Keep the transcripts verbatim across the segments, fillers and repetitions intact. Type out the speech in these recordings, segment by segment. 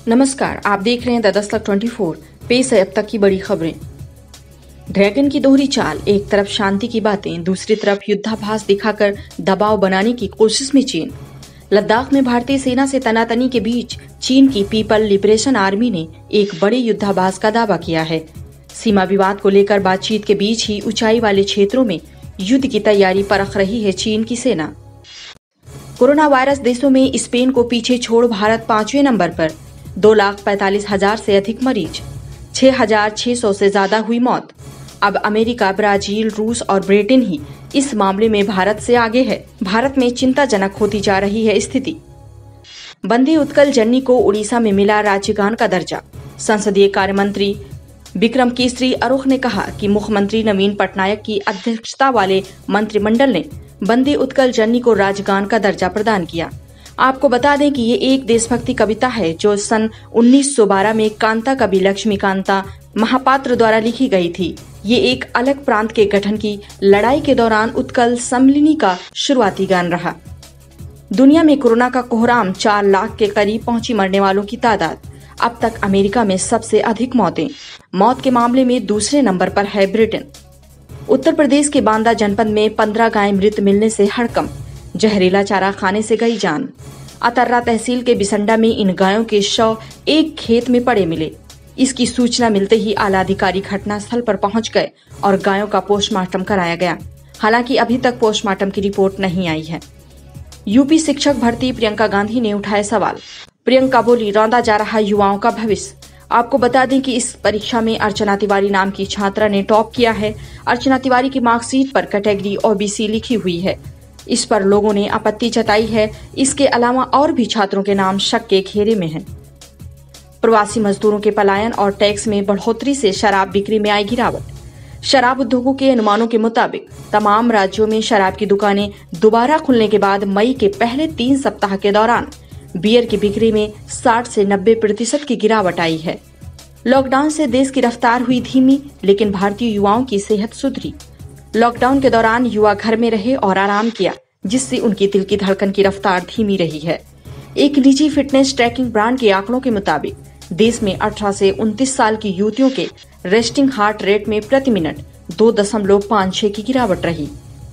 नमस्कार, आप देख रहे हैं द दस्तक चौबीस। पेश है अब तक की बड़ी खबरें। ड्रैगन की दोहरी चाल, एक तरफ शांति की बातें, दूसरी तरफ युद्धाभास दिखाकर दबाव बनाने की कोशिश में चीन। लद्दाख में भारतीय सेना से तनातनी के बीच चीन की पीपल लिबरेशन आर्मी ने एक बड़े युद्धाभास का दावा किया है। सीमा विवाद को लेकर बातचीत के बीच ही ऊंचाई वाले क्षेत्रों में युद्ध की तैयारी परख रही है चीन की सेना। कोरोना वायरस देशों में स्पेन को पीछे छोड़ भारत पांचवें नंबर पर, दो लाख पैंतालीस हजार से अधिक मरीज, छह हजार छह सौ से ज्यादा हुई मौत। अब अमेरिका, ब्राजील, रूस और ब्रिटेन ही इस मामले में भारत से आगे है। भारत में चिंताजनक होती जा रही है स्थिति। बंदी उत्कल जन्नी को उड़ीसा में मिला राज्यगान का दर्जा। संसदीय कार्य मंत्री विक्रम केसरी अरुख ने कहा कि मुख्यमंत्री नवीन पटनायक की अध्यक्षता वाले मंत्रिमंडल ने बंदी उत्कल जन्नी को राजगान का दर्जा प्रदान किया। आपको बता दें कि ये एक देशभक्ति कविता है जो सन उन्नीस सौ बारह में कांता कवि लक्ष्मीकांता महापात्र द्वारा लिखी गई थी। ये एक अलग प्रांत के गठन की लड़ाई के दौरान उत्कल सम्मिलनी का शुरुआती गान रहा। दुनिया में कोरोना का कोहराम, चार लाख के करीब पहुंची मरने वालों की तादाद। अब तक अमेरिका में सबसे अधिक मौतें। मौत के मामले में दूसरे नंबर पर है ब्रिटेन। उत्तर प्रदेश के बांदा जनपद में पंद्रह गायें मृत मिलने से हड़कंप। जहरीला चारा खाने से गई जान। अतर्रा तहसील के बिसंडा में इन गायों के शव एक खेत में पड़े मिले। इसकी सूचना मिलते ही आला अधिकारी घटनास्थल पर पहुंच गए और गायों का पोस्टमार्टम कराया गया। हालांकि अभी तक पोस्टमार्टम की रिपोर्ट नहीं आई है। यूपी शिक्षक भर्ती प्रियंका गांधी ने उठाए सवाल। प्रियंका बोली, रौंदा जा रहा युवाओं का भविष्य। आपको बता दें कि इस परीक्षा में अर्चना तिवारी नाम की छात्रा ने टॉप किया है। अर्चना तिवारी की मार्कशीट पर कैटेगरी ओबीसी लिखी हुई है। इस पर लोगों ने आपत्ति जताई है। इसके अलावा और भी छात्रों के नाम शक के घेरे में हैं। प्रवासी मजदूरों के पलायन और टैक्स में बढ़ोतरी से शराब बिक्री में आई गिरावट। शराब उद्योगों के अनुमानों के मुताबिक तमाम राज्यों में शराब की दुकानें दोबारा खुलने के बाद मई के पहले तीन सप्ताह के दौरान बियर की बिक्री में साठ से नब्बे प्रतिशत की गिरावट आई है। लॉकडाउन से देश की रफ्तार हुई धीमी, लेकिन भारतीय युवाओं की सेहत सुधरी। लॉकडाउन के दौरान युवा घर में रहे और आराम किया, जिससे उनकी दिल की धड़कन की रफ्तार धीमी रही है। एक निजी फिटनेस ट्रैकिंग ब्रांड के आंकड़ों के मुताबिक देश में अठारह से उनतीस साल की युवतियों के रेस्टिंग हार्ट रेट में प्रति मिनट दो दशमलव पाँच छह की गिरावट रही।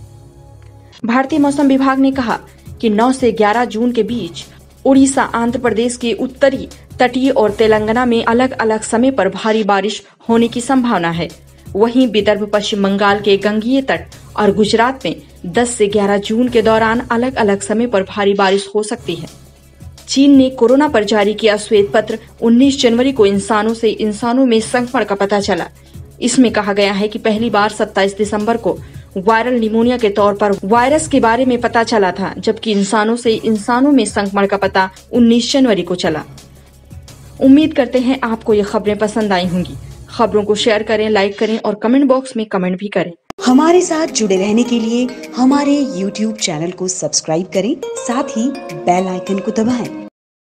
भारतीय मौसम विभाग ने कहा कि नौ से ग्यारह जून के बीच उड़ीसा, आंध्र प्रदेश के उत्तरी तटीय और तेलंगाना में अलग अलग समय पर भारी बारिश होने की संभावना है। वहीं विदर्भ, पश्चिम बंगाल के गंगीय तट और गुजरात में दस से ग्यारह जून के दौरान अलग अलग समय पर भारी बारिश हो सकती है। चीन ने कोरोना पर जारी किया श्वेत पत्र। उन्नीस जनवरी को इंसानों से इंसानों में संक्रमण का पता चला। इसमें कहा गया है कि पहली बार सत्ताईस दिसंबर को वायरल निमोनिया के तौर पर वायरस के बारे में पता चला था, जबकि इंसानों से इंसानों में संक्रमण का पता उन्नीस जनवरी को चला। उम्मीद करते हैं आपको ये खबरें पसंद आई होंगी। खबरों को शेयर करें, लाइक करें और कमेंट बॉक्स में कमेंट भी करें। हमारे साथ जुड़े रहने के लिए हमारे यूट्यूब चैनल को सब्सक्राइब करें, साथ ही बेल आइकन को दबाएं।